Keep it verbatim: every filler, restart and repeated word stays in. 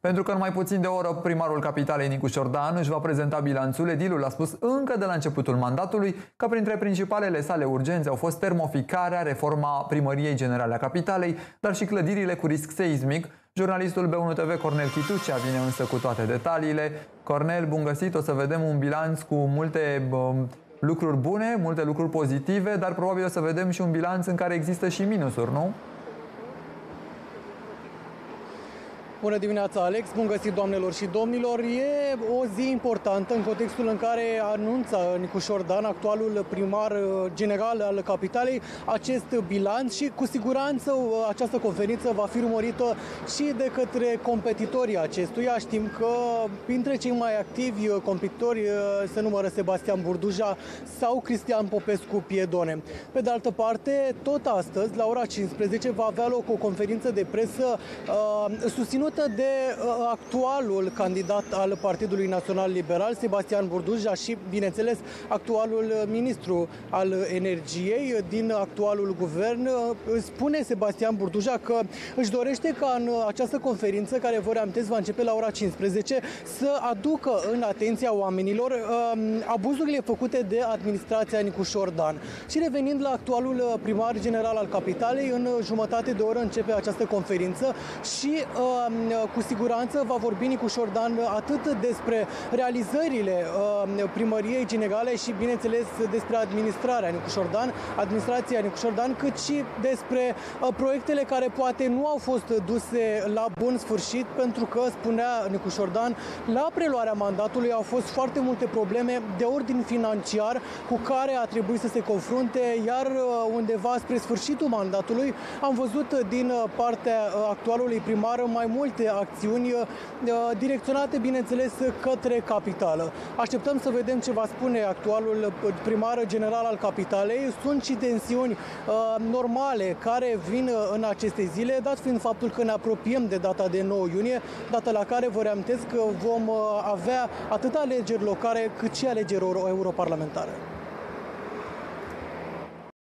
Pentru că în mai puțin de o oră primarul capitalei Nicu Șordan își va prezenta bilanțul, edilul a spus încă de la începutul mandatului că printre principalele sale urgențe au fost termoficarea, reforma Primăriei Generale a Capitalei, dar și clădirile cu risc seismic. Jurnalistul B unu T V Cornel Chitucea vine însă cu toate detaliile. Cornel, bun găsit, o să vedem un bilanț cu multe bă, lucruri bune, multe lucruri pozitive, dar probabil o să vedem și un bilanț în care există și minusuri, nu? Bună dimineața, Alex! Bun găsit, doamnelor și domnilor! E o zi importantă în contextul în care anunță Nicu Șordan, actualul primar general al capitalei, acest bilanț și cu siguranță această conferință va fi urmărită și de către competitorii acestuia. Știm că printre cei mai activi competitori se numără Sebastian Burduja sau Cristian Popescu Piedone. Pe de altă parte, tot astăzi, la ora cincisprezece, va avea loc o conferință de presă uh, susținută de uh, actualul candidat al Partidului Național Liberal, Sebastian Burduja, și, bineînțeles, actualul ministru al energiei din actualul guvern. Spune Sebastian Burduja că își dorește ca în această conferință, care, vă reamintesc, va începe la ora cincisprezece, să aducă în atenția oamenilor uh, abuzurile făcute de administrația Nicu Șordan. Și revenind la actualul primar general al capitalei, în jumătate de oră începe această conferință și uh, cu siguranță va vorbi Nicu Șordan atât despre realizările primăriei generale și, bineînțeles, despre administrarea Nicu Șordan, administrația Nicu Șordan, cât și despre proiectele care poate nu au fost duse la bun sfârșit, pentru că, spunea Nicu Șordan, la preluarea mandatului au fost foarte multe probleme de ordin financiar cu care a trebuit să se confrunte, iar undeva spre sfârșitul mandatului am văzut din partea actualului primar mai multe acțiuni direcționate, bineînțeles, către capitală. Așteptăm să vedem ce va spune actualul primar general al capitalei. Sunt și tensiuni uh, normale care vin în aceste zile, dat fiind faptul că ne apropiem de data de nouă iunie, data la care, vă reamintesc, că vom avea atât alegeri locale cât și alegeri europarlamentare.